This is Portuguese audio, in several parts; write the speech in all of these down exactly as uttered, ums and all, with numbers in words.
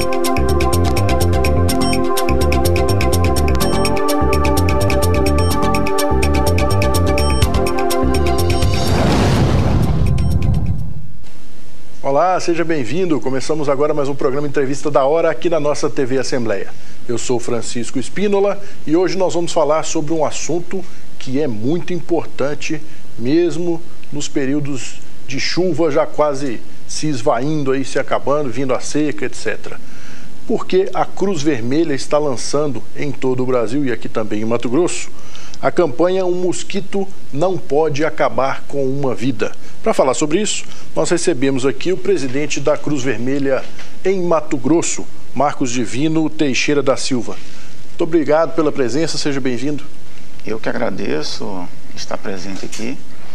Olá, seja bem-vindo. Começamos agora mais um programa Entrevista da Hora aqui na nossa T V Assembleia. Eu sou Francisco Espínola e hoje nós vamos falar sobre um assunto que é muito importante, mesmo nos períodos de chuva já quase se esvaindo, aí, se acabando, vindo a seca, etcétera. Porque a Cruz Vermelha está lançando em todo o Brasil e aqui também em Mato Grosso a campanha Um Mosquito Não Pode Acabar com Uma Vida. Para falar sobre isso, nós recebemos aqui o presidente da Cruz Vermelha em Mato Grosso, Marcos Divino Teixeira da Silva. Muito obrigado pela presença, seja bem-vindo. Eu que agradeço estar presente aqui,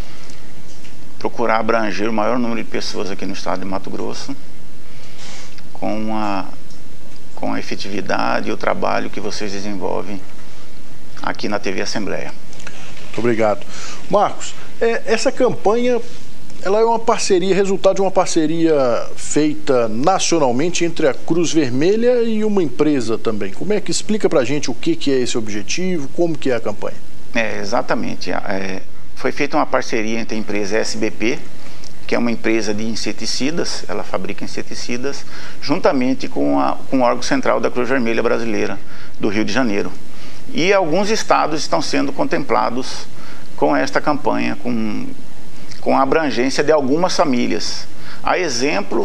procurar abranger o maior número de pessoas aqui no estado de Mato Grosso, com a, com a efetividade e o trabalho que vocês desenvolvem aqui na T V Assembleia. Muito obrigado. Marcos, é, essa campanha, ela é uma parceria, resultado de uma parceria feita nacionalmente entre a Cruz Vermelha e uma empresa também. Como é que explica pra gente o que, que é esse objetivo, como que é a campanha? É, exatamente. É, foi feita uma parceria entre a empresa S B P, que é uma empresa de inseticidas, ela fabrica inseticidas, juntamente com, a, com o órgão central da Cruz Vermelha Brasileira do Rio de Janeiro. E alguns estados estão sendo contemplados com esta campanha, com, com a abrangência de algumas famílias. A exemplo,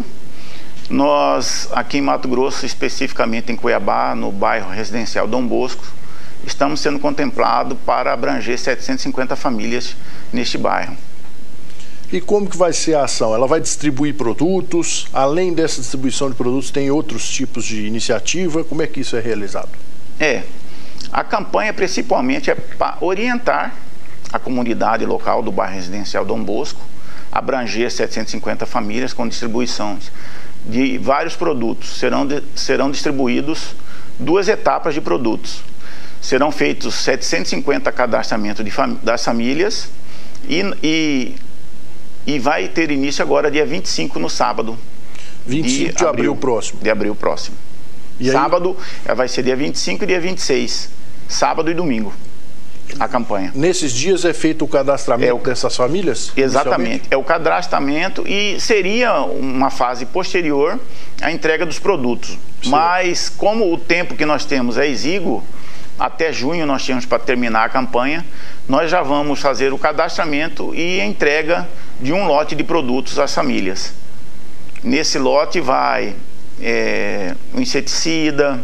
nós aqui em Mato Grosso, especificamente em Cuiabá, no bairro residencial Dom Bosco, estamos sendo contemplados para abranger setecentas e cinquenta famílias neste bairro. E como que vai ser a ação? Ela vai distribuir produtos? Além dessa distribuição de produtos, tem outros tipos de iniciativa? Como é que isso é realizado? É, a campanha principalmente é para orientar a comunidade local do bairro residencial Dom Bosco, abranger setecentas e cinquenta famílias com distribuições de vários produtos. Serão, de, serão distribuídos duas etapas de produtos. Serão feitos setecentos e cinquenta cadastramentos de fam das famílias e, e, e vai ter início agora dia vinte e cinco no sábado. vinte e cinco de, de abril, abril próximo. De abril próximo. E sábado aí... vai ser dia vinte e cinco e dia vinte e seis. Sábado e domingo. A campanha. Nesses dias é feito o cadastramento é o... dessas famílias? Exatamente. É o cadastramento e seria uma fase posterior à entrega dos produtos. Sim. Mas como o tempo que nós temos é exíguo, até junho nós tínhamos para terminar a campanha, nós já vamos fazer o cadastramento e a entrega de um lote de produtos às famílias. Nesse lote vai é, o inseticida,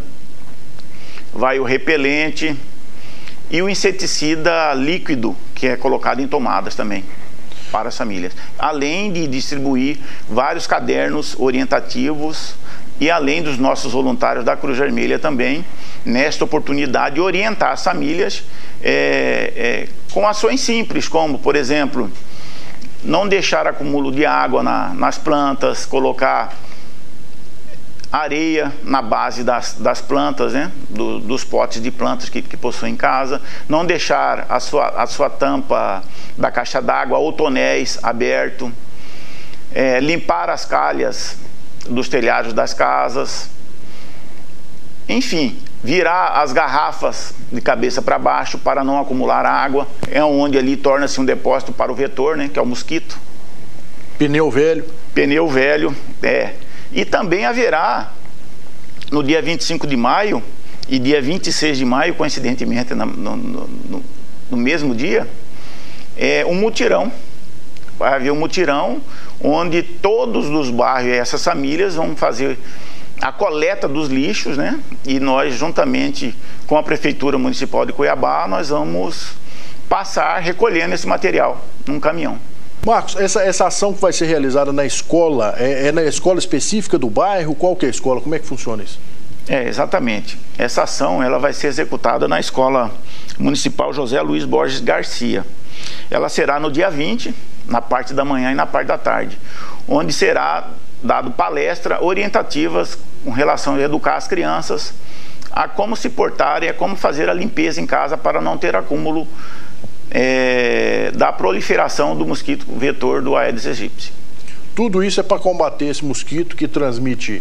vai o repelente e o inseticida líquido, que é colocado em tomadas também, para as famílias. Além de distribuir vários cadernos orientativos e além dos nossos voluntários da Cruz Vermelha também, nesta oportunidade, orientar as famílias é, é, com ações simples, como, por exemplo, não deixar acúmulo de água na, nas plantas, colocar areia na base das, das plantas, né? Do, dos potes de plantas que, que possuem em casa, não deixar a sua, a sua tampa da caixa d'água ou tonéis aberto, é, limpar as calhas dos telhados das casas, enfim, virar as garrafas de cabeça para baixo para não acumular água, é onde ali torna-se um depósito para o vetor, né? Que é o mosquito. Pneu velho. Pneu velho, é. E também haverá, no dia vinte e cinco de maio e dia vinte e seis de maio, coincidentemente no, no, no, no mesmo dia, é um mutirão. Vai haver um mutirão onde todos os bairros e essas famílias vão fazer a coleta dos lixos, né? E nós, juntamente com a Prefeitura Municipal de Cuiabá, nós vamos passar recolhendo esse material num caminhão. Marcos, essa, essa ação que vai ser realizada na escola, é, é na escola específica do bairro? Qual que é a escola? Como é que funciona isso? É, exatamente. Essa ação ela vai ser executada na Escola Municipal José Luiz Borges Garcia. Ela será no dia vinte, na parte da manhã e na parte da tarde, onde será dado palestra orientativas com relação a educar as crianças a como se portar e a como fazer a limpeza em casa para não ter acúmulo É, da proliferação do mosquito vetor do Aedes aegypti. Tudo isso é para combater esse mosquito que transmite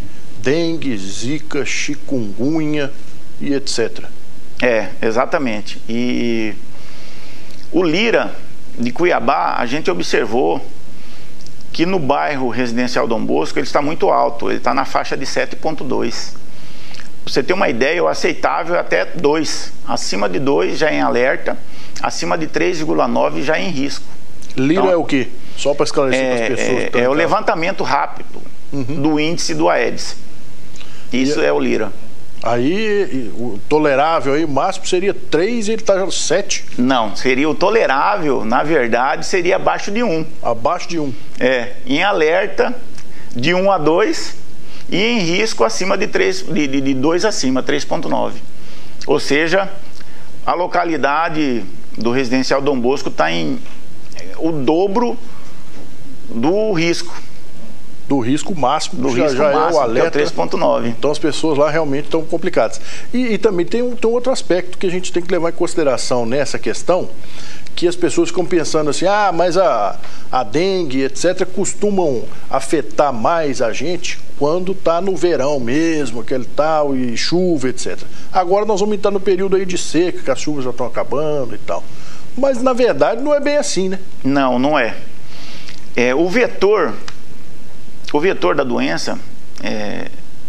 dengue, zika, chikungunya e etcétera. É, exatamente. E o Lira de Cuiabá, a gente observou que no bairro residencial Dom Bosco ele está muito alto, ele está na faixa de sete ponto dois. Pra você ter uma ideia, o aceitável é até dois. Acima de dois já é em alerta, acima de três vírgula nove já é em risco. Lira então, é o quê? Só para esclarecer é, para as pessoas. É, é o levantamento rápido uhum. do índice do Aedes. Isso e, é o Lira. Aí, o tolerável aí, o máximo seria três e ele está sete? Não, seria o tolerável, na verdade, seria abaixo de um. Abaixo de um. É, em alerta de um a dois e em risco acima de três, de, de, de dois acima, três ponto nove. Ou seja, a localidade do residencial Dom Bosco está em o dobro do risco. Do risco máximo, do já, risco já máximo, é o alerta. Que é três ponto nove. Então as pessoas lá realmente estão complicadas. E, e também tem um, tem um outro aspecto que a gente tem que levar em consideração nessa questão, que as pessoas ficam pensando assim, ah, mas a, a dengue, etcétera, costumam afetar mais a gente quando está no verão mesmo, aquele tal, e chuva, etcétera. Agora nós vamos entrar no período aí de seca, que as chuvas já estão acabando e tal. Mas na verdade não é bem assim, né? Não, não é. É o vetor... O vetor da doença, é,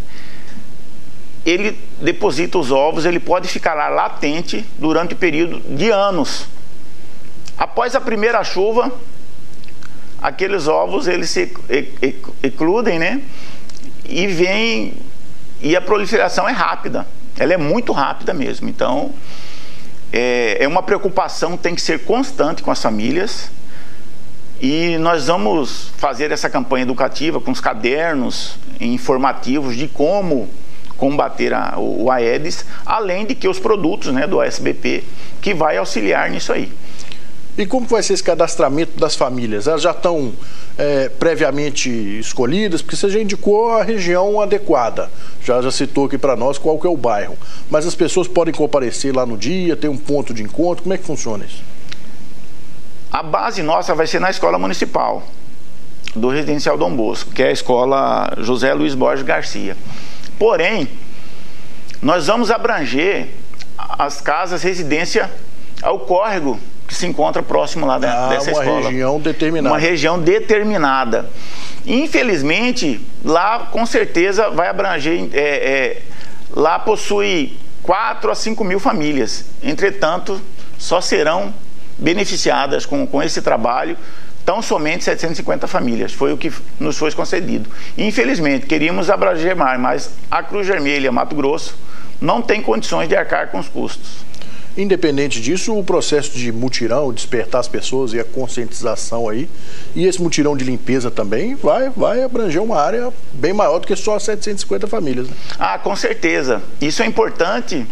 ele deposita os ovos, ele pode ficar lá latente durante o período de anos. Após a primeira chuva, aqueles ovos eles se ecludem, né? E vem, e a proliferação é rápida, ela é muito rápida mesmo. Então, é, é uma preocupação, tem que ser constante com as famílias. E nós vamos fazer essa campanha educativa com os cadernos informativos de como combater a, o Aedes, além de que os produtos, né, do A S B P, que vai auxiliar nisso aí. E como vai ser esse cadastramento das famílias? Elas já estão é, previamente escolhidas? Porque você já indicou a região adequada, já, já citou aqui para nós qual que é o bairro. Mas as pessoas podem comparecer lá no dia, tem um ponto de encontro, como é que funciona isso? A base nossa vai ser na escola municipal do residencial Dom Bosco, que é a escola José Luiz Borges Garcia. Porém, nós vamos abranger as casas residência ao córrego que se encontra próximo lá da, ah, dessa uma escola. Uma região determinada. Uma região determinada. Infelizmente, lá com certeza vai abranger, é, é, lá possui quatro a cinco mil famílias. Entretanto, só serão beneficiadas com, com esse trabalho tão somente setecentas e cinquenta famílias, foi o que nos foi concedido. Infelizmente, queríamos abranger mais, mas a Cruz Vermelha Mato Grosso não tem condições de arcar com os custos. Independente disso, o processo de mutirão, despertar as pessoas e a conscientização aí, e esse mutirão de limpeza também vai, vai abranger uma área bem maior do que só setecentas e cinquenta famílias, né? Ah, com certeza. Isso é importante.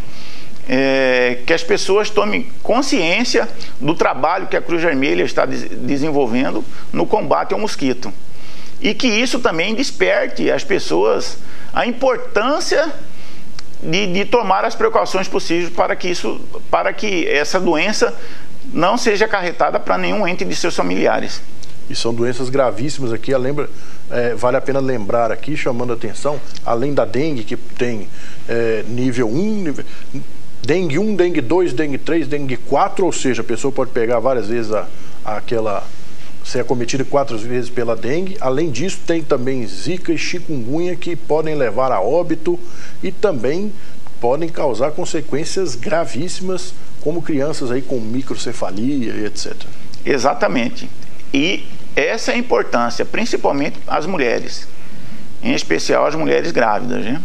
É, que as pessoas tomem consciência do trabalho que a Cruz Vermelha está des desenvolvendo no combate ao mosquito. E que isso também desperte as pessoas a importância de, de tomar as precauções possíveis para que, isso, para que essa doença não seja acarretada para nenhum ente de seus familiares. E são doenças gravíssimas aqui, lembra, é, vale a pena lembrar aqui, chamando a atenção, além da dengue, que tem é, nível um, nível... dengue um, dengue dois, dengue três, dengue quatro, ou seja, a pessoa pode pegar várias vezes a, a aquela, ser acometida quatro vezes pela dengue. Além disso, tem também zika e chikungunya que podem levar a óbito e também podem causar consequências gravíssimas, como crianças aí com microcefalia e etcétera. Exatamente. E essa é a importância, principalmente as mulheres, em especial as mulheres grávidas, né?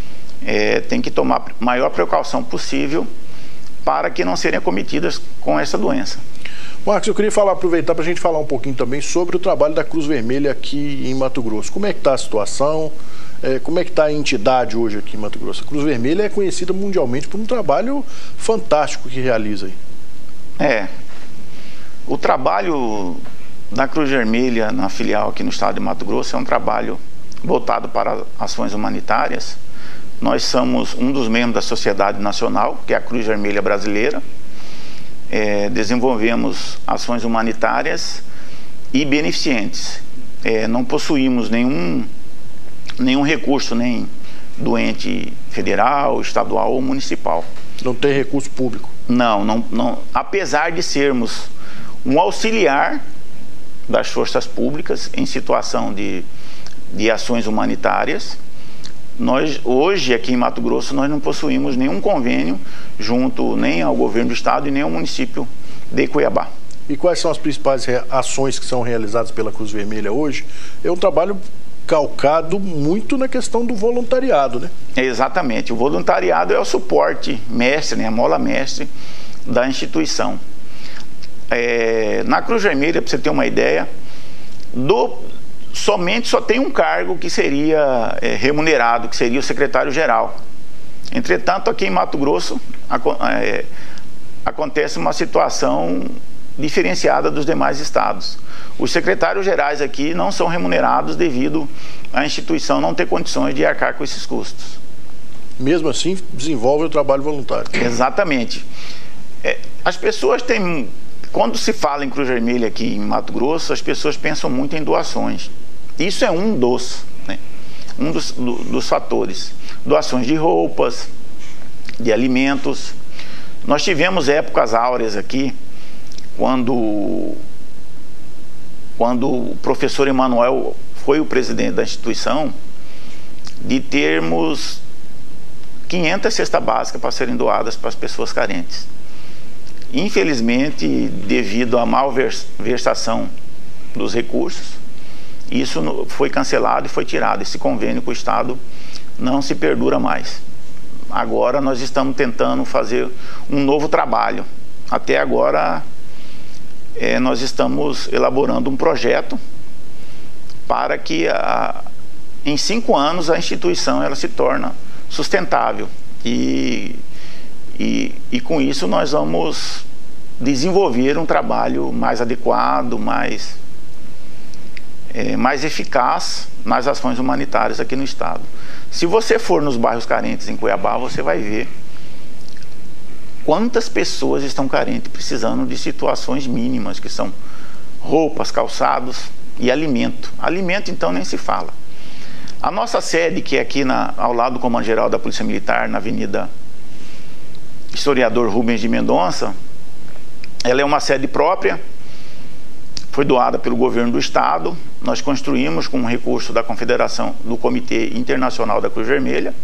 É, tem que tomar a maior precaução possível para que não serem acometidas com essa doença. Marcos, eu queria falar, aproveitar para a gente falar um pouquinho também sobre o trabalho da Cruz Vermelha aqui em Mato Grosso. Como é que está a situação? É, como é que está a entidade hoje aqui em Mato Grosso? A Cruz Vermelha é conhecida mundialmente por um trabalho fantástico que realiza aí. É. O trabalho da Cruz Vermelha na filial aqui no estado de Mato Grosso é um trabalho voltado para ações humanitárias. Nós somos um dos membros da Sociedade Nacional, que é a Cruz Vermelha Brasileira. É, desenvolvemos ações humanitárias e beneficentes. É, não possuímos nenhum, nenhum recurso, nem do ente federal, estadual ou municipal. Não tem recurso público? Não, não, não. Apesar de sermos um auxiliar das forças públicas em situação de, de ações humanitárias, nós hoje aqui em Mato Grosso nós não possuímos nenhum convênio junto nem ao governo do estado e nem ao município de Cuiabá. E quais são as principais ações que são realizadas pela Cruz Vermelha hoje? É um trabalho calcado muito na questão do voluntariado, né? Exatamente. O voluntariado é o suporte mestre, né? A mola mestre da instituição. É, na Cruz Vermelha, para você ter uma ideia, do, somente só tem um cargo que seria é, remunerado, que seria o secretário-geral. Entretanto, aqui em Mato Grosso é, acontece uma situação diferenciada dos demais estados. Os secretários gerais aqui não são remunerados devido à instituição não ter condições de arcar com esses custos. Mesmo assim, desenvolve o trabalho voluntário. Exatamente. É, as pessoas têm... Quando se fala em Cruz Vermelha aqui em Mato Grosso, as pessoas pensam muito em doações. Isso é um dos, né? um dos, do, dos fatores. Doações de roupas, de alimentos. Nós tivemos épocas áureas aqui, quando, quando o professor Emanuel foi o presidente da instituição, de termos quinhentas cestas básicas para serem doadas para as pessoas carentes. Infelizmente, devido à malversação dos recursos, isso foi cancelado e foi tirado. Esse convênio com o Estado não se perdura mais. Agora nós estamos tentando fazer um novo trabalho. Até agora, é, nós estamos elaborando um projeto para que a, em cinco anos a instituição ela se torne sustentável. E, e, e com isso nós vamos desenvolver um trabalho mais adequado, mais, é, mais eficaz nas ações humanitárias aqui no estado. Se você for nos bairros carentes em Cuiabá, você vai ver quantas pessoas estão carentes, precisando de situações mínimas, que são roupas, calçados e alimento. Alimento, então, nem se fala. A nossa sede, que é aqui na, ao lado do Comando Geral da Polícia Militar, na Avenida Historiador Rubens de Mendonça, ela é uma sede própria, foi doada pelo governo do estado. Nós construímos com um recurso da Confederação, do Comitê Internacional da Cruz Vermelha.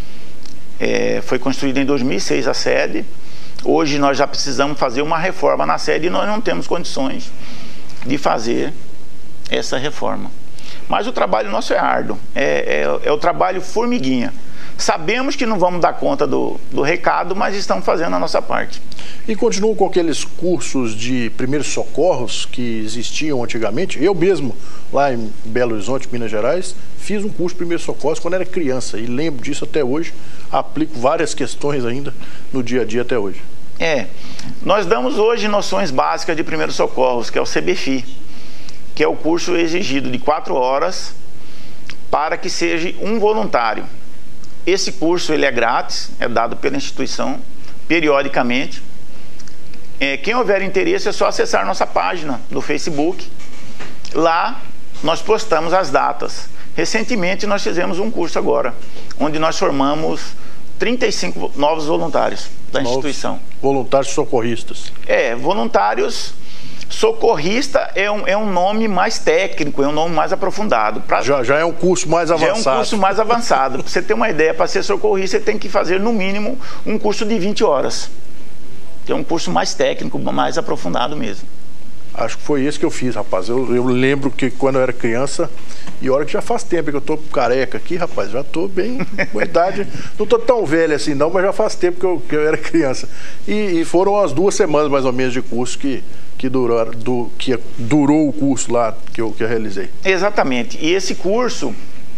É, foi construída em dois mil e seis a sede. Hoje nós já precisamos fazer uma reforma na sede e nós não temos condições de fazer essa reforma. Mas o trabalho nosso é árduo, é, é, é o trabalho formiguinha. Sabemos que não vamos dar conta do, do recado, mas estamos fazendo a nossa parte. E continuam com aqueles cursos de primeiros socorros que existiam antigamente? Eu mesmo, lá em Belo Horizonte, Minas Gerais, fiz um curso de primeiros socorros quando era criança e lembro disso até hoje. Aplico várias questões ainda no dia a dia até hoje. É, nós damos hoje noções básicas de primeiros socorros, que é o C B F I, que é o curso exigido de quatro horas para que seja um voluntário. Esse curso ele é grátis, é dado pela instituição periodicamente. É, quem houver interesse é só acessar nossa página do Facebook. Lá nós postamos as datas. Recentemente nós fizemos um curso agora, onde nós formamos trinta e cinco novos voluntários da novos instituição. Voluntários socorristas. É, voluntários... Socorrista é um, é um nome mais técnico, é um nome mais aprofundado. Pra, já, já é um curso mais avançado. Já é um curso mais avançado. Para você ter uma ideia, para ser socorrista, você tem que fazer, no mínimo, um curso de vinte horas. Que é um curso mais técnico, mais aprofundado mesmo. Acho que foi esse que eu fiz, rapaz. Eu, eu lembro que quando eu era criança, e olha que já faz tempo que eu tô careca aqui, rapaz, já tô bem com idade. Não tô tão velho assim não, mas já faz tempo que eu, que eu era criança. E, e foram as duas semanas mais ou menos de curso que... Que durou, do, que durou o curso lá que eu, que eu realizei. Exatamente. E esse curso,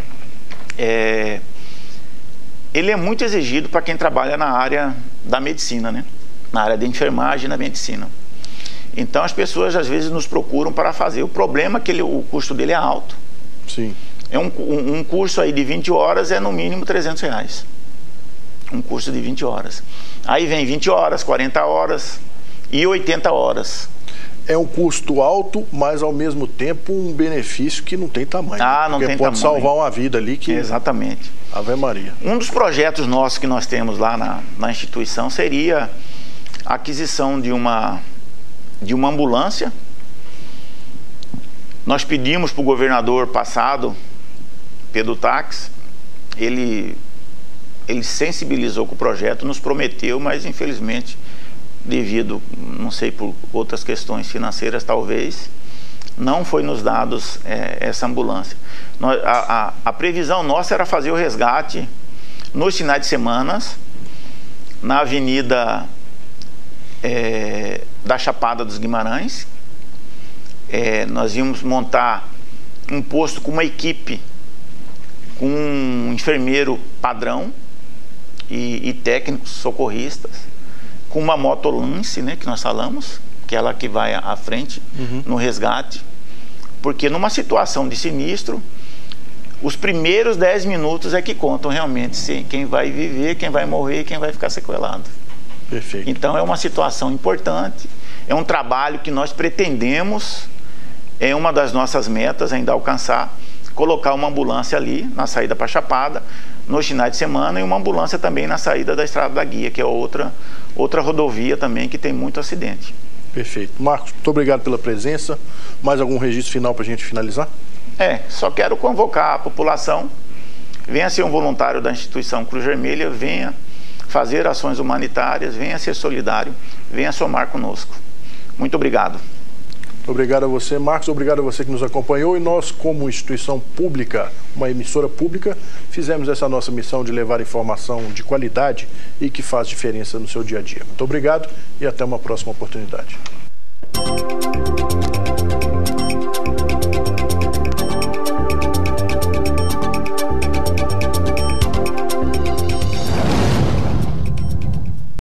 é, ele é muito exigido para quem trabalha na área da medicina, né? Na área de enfermagem e na medicina. Então as pessoas às vezes nos procuram para fazer. O problema é que ele, o custo dele é alto. Sim. É um, um, um curso aí de vinte horas é no mínimo trezentos reais. Um curso de vinte horas. Aí vem vinte horas, quarenta horas e oitenta horas. É um custo alto, mas ao mesmo tempo um benefício que não tem tamanho. Ah, não tem tamanho. Porque pode salvar uma vida ali que... Exatamente. Ave Maria. Um dos projetos nossos que nós temos lá na, na instituição seria a aquisição de uma, de uma ambulância. Nós pedimos para o governador passado, Pedro Taques, ele, ele sensibilizou com o projeto, nos prometeu, mas infelizmente, devido, não sei, por outras questões financeiras talvez, não foi nos dados é, essa ambulância. Nós, a, a, a previsão nossa era fazer o resgate nos finais de semana, na avenida é, da Chapada dos Guimarães. É, nós íamos montar um posto com uma equipe, com um enfermeiro padrão e, e técnicos socorristas, com uma motolance, né, que nós falamos, aquela que vai à frente uhum. no resgate, porque numa situação de sinistro, os primeiros dez minutos é que contam realmente se quem vai viver, quem vai morrer e quem vai ficar sequelado. Perfeito. Então é uma situação importante, é um trabalho que nós pretendemos, é uma das nossas metas ainda alcançar, colocar uma ambulância ali na saída para Chapada, nos finais de semana, e uma ambulância também na saída da Estrada da Guia, que é outra, outra rodovia também que tem muito acidente. Perfeito. Marcos, muito obrigado pela presença. Mais algum registro final para a gente finalizar? É, só quero convocar a população, venha ser um voluntário da instituição Cruz Vermelha, venha fazer ações humanitárias, venha ser solidário, venha somar conosco. Muito obrigado. Obrigado a você, Marcos, obrigado a você que nos acompanhou, e nós, como instituição pública, uma emissora pública, fizemos essa nossa missão de levar informação de qualidade e que faz diferença no seu dia a dia. Muito obrigado e até uma próxima oportunidade.